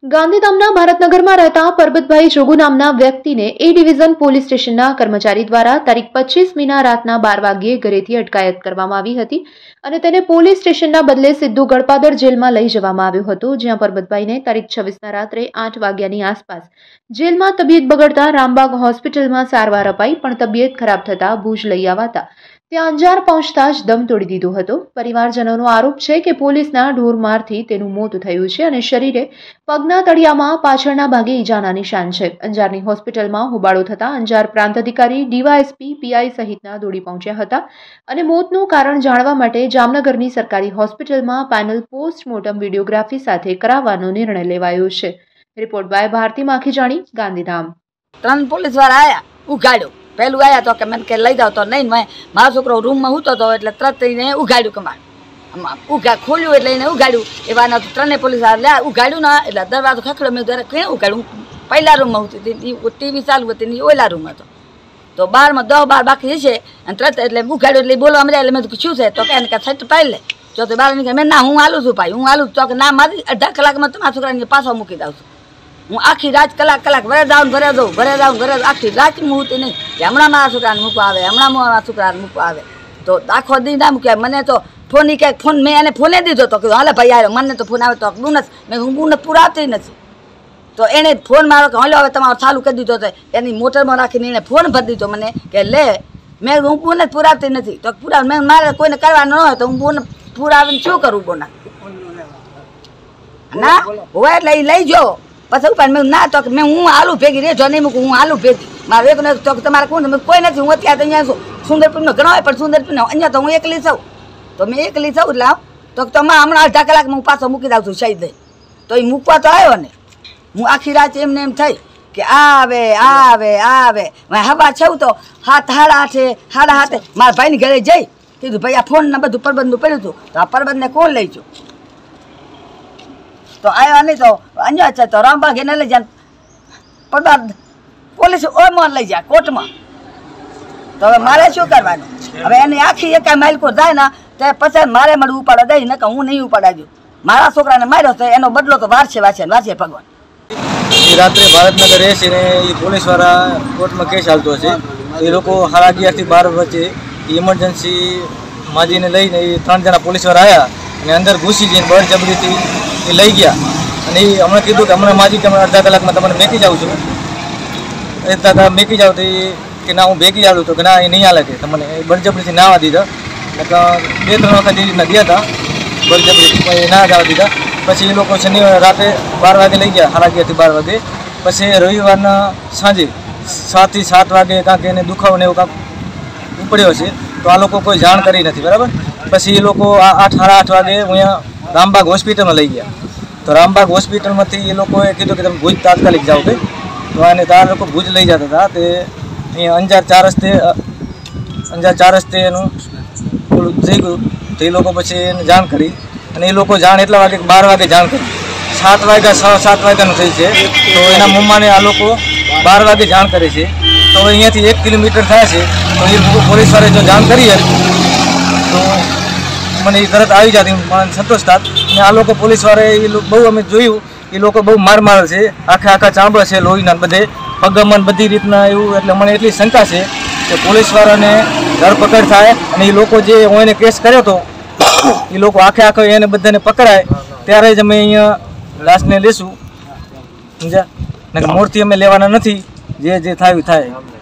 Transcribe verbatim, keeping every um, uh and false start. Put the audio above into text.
ગાંધીધામના ભારતનગરમાં રહેતા પરબતભાઈ જોગુ નામના વ્યક્તિને એ ડિવિઝન પોલીસ સ્ટેશનના કર્મચારી દ્વારા તારીખ પચીસ મીના રાતના બાર વાગ્યે ઘરેથી અટકાયત કરવામાં આવી હતી અને તેને પોલીસ સ્ટેશનના બદલે સીધું ગળપાદર જેલમાં લઈ જવામાં આવ્યો હતો, જ્યાં પરબતભાઈને તારીખ છવ્વીસના રાત્રે આઠ વાગ્યાની આસપાસ જેલમાં તબિયત બગડતા રામબાગ હોસ્પિટલમાં સારવાર અપાઈ, પણ તબિયત ખરાબ થતા ભુજ લઈ આવાતા ત્યાં અંજાર પહોંચતા જ દમ તોડી દીધો હતો। પરિવારજનોનો આરોપ છે કે પોલીસના ઢોરમારથી તેનું મોત થયું છે અને શરીરે પગના તળિયામાં પાછળના ભાગે ઈજાના નિશાન છે। અંજારની હોસ્પિટલમાં હોબાળો થતા અંજાર પ્રાંત અધિકારી, ડીવાયએસપી, પીઆઈ સહિતના દોડી પહોંચ્યા હતા અને મોતનું કારણ જાણવા માટે જામનગરની સરકારી હોસ્પિટલમાં પેનલ પોસ્ટમોર્ટમ વિડીયોગ્રાફી સાથે કરાવવાનો નિર્ણય લેવાયો છે। Report by Bharti Makhijani, Gandhidham. ત્રણ પોલીસવાળા આયા, ઉઘાડ્યો। પહેલું આવ્યા તો કે મને કે લઈ જાવ તો નહીં, મેં મારો છોકરો રૂમમાં સૂતો હતો એટલે તરત એને ઉઘાડ્યું કમાડ ઉઘા ખોલ્યું એટલે એને ઉઘાડ્યું। એવાના ત્રણેય પોલીસ લે ઉઘાડ્યું ને એટલે દરવાજો ખખડ્યો। મેં ત્યારે ક્યાં ઉઘાડ્યું? પહેલા રૂમમાં હતી, ટીવી ચાલુ હતી ને ઓલા રૂમ હતો, તો બારમાં દસ બાર બાકી છે અને તરત એટલે ઉઘાડ્યું એટલે બોલવા મળ્યા। એટલે મેં શું છે તો કે એને કે સટ પાડી લે। જો તો બાર નીકળે, મેં ના હું હાલું છું ભાઈ, હું હાલું તો કે ના મારી અડધા કલાકમાં તમારા છોકરાને પાછો મૂકી દઉં છું। હું આખી રાત કલાક કલાક ભરે જાઉં ભરે દઉં ભરે જાઉં ભરે આખી રાત હું હતી નહીં કે હમણાં મારા છોકરાને મૂકવા આવે, હમણાં મારા છોકરાને મૂકવા આવે, તો આખો દી ના મૂક્યા। મને તો ફોન કે ફોન મેં એને ફોને દીધો તો કે હાલે ભાઈ આવ્યો, મને તો ફોન આવે તો બુનસ મેં હું બુનસ પુરાવતી નથી, તો એને ફોન મારો કે હાલો હવે તમારો ચાલુ કરી દીધો, તો એની મોટરમાં રાખીને એને ફોન ભરી દીધો મને કે લે, મેં હું બુનસ પુરાવતી નથી, તો પુરાવ મેં મારે કોઈને કરવાનું ન હોય તો હું બુન પુરાવીને શું કરું? બોના ના હોય એટલે એ લઈ જાઓ પછી પણ મેં ના તો મેં હું આલુ ભેગી રેજો નહીં મૂકું, હું આલુ ભેગી મારે એક તો તમારે કોણ કોઈ નથી, હું અત્યારે અહીંયા છું સુંદરપુરનો ઘણો હોય પણ સુંદરપુરનો અહીંયા તો હું એકલી છું, તો મેં એકલી છું એટલે તો તમે હમણાં અડધા કલાકમાં હું પાછો મૂકી દઉં છું શહીદ લઈ, તો એ મૂકવા તો આવ્યો ને। હું આખી રાત એમને એમ થઈ કે આવે આવે આવે હવા છું તો હાથ હાડા આઠે હાડા હાથે મારા ભાઈની ઘરે જઈ કીધું ભાઈ આ ફોન ને બધું પરબંધનું પડ્યું હતું, તો આ પરબંધને કોણ લઈ છું? તો આવ્યા નહીં તો અહીંયા છે તો રામબાગ એને લઈ જાય પદાર્થ પોલીસ ઓમાં લઈ જાય કોર્ટમાં, તો હવે મારે શું કરવાનું? હવે એની આખી એકાઈ માઇલકો જાય ને તો પછી મારે મને ઉપાડવા દઈ ને કે હું નહીં ઉપાડાજો, મારા છોકરાને માર્યો તો એનો બદલો તો વારશે વારશે વારશે ભગવાન। રાત્રે ભારતનગર રહેશે ને એ પોલીસવાળા કોર્ટમાં કેસ ચાલતો હશે, એ લોકો સાડા અગિયારથી બાર વચ્ચે ઇમરજન્સી માજીને લઈને એ ત્રણ જણા પોલીસવાળા આવ્યા અને અંદર ઘૂસી જઈને બળજબરીથી એ લઈ ગયા અને એ હમણાં કીધું કે હમણાં માજી તમે અડધા કલાકમાં તમને મેકી જાઉં છું, એ દાદા મેકી જાવ તો એ કે ના હું ભેગી આવું, તો કે ના એ નહીં હાલે કે તમને બળજબરીથી ના આવવા દીધા, એટલે બે ત્રણ વખત એ રીતના ગયા હતા બળજબરીથી ના જવા દીધા। પછી એ લોકો શનિવાર રાતે બાર વાગે લઈ ગયા, સાડા અગિયારથી બાર વાગે, પછી રવિવારના સાંજે સાતથી સાત વાગે કાંક એને દુખાવો ને એવું કાંક ઉપડ્યો છે, તો આ લોકો કોઈ જાણ કરી નથી બરાબર। પછી એ લોકો આ આઠ સાડા આઠ વાગે અહીંયા રામબાગ હોસ્પિટલમાં લઈ ગયા, તો રામબાગ હોસ્પિટલમાંથી એ લોકોએ કીધું કે તમે ભુજ તાત્કાલિક જાઓ ભાઈ, તો આને તાર લોકો ભુજ લઈ જતા હતા, તે અહીંયા અંજાર ચાર રસ્તે અંજાર ચાર રસ્તે એનું પેલું થઈ ગયું, તો એ લોકો પછી એને જાણ કરી અને એ લોકો જાણ એટલા વાગે બાર વાગે જાણ કરી, સાત વાગ્યા છ સાત વાગ્યાનું થઈ છે, તો એના મમ્માને આ લોકો બાર વાગે જાણ કરે છે, તો અહીંયાથી એક કિલોમીટર થાય છે, તો એ પોલીસવાળાએ જો જાણ કરી તો મને એ તરત આવી જતી મને સંતોષ થાત। અને આ લોકો પોલીસવાળાએ એ બહુ અમે જોયું એ લોકો બહુ માર મારે છે, આખા આખા ચાંબા છે લોહીના બધે પગમન બધી રીતના એવું, એટલે મને એટલી શંકા છે કે પોલીસવાળાને ધરપકડ થાય અને એ લોકો જે હું એને કેસ કર્યો હતો એ લોકો આખે આખે એને બધાને પકડાય ત્યારે જ અમે અહીંયા લાશને લેશું, સમજ્યા? મૂર્તિ અમે લેવાના નથી, જે જે થાય થાય।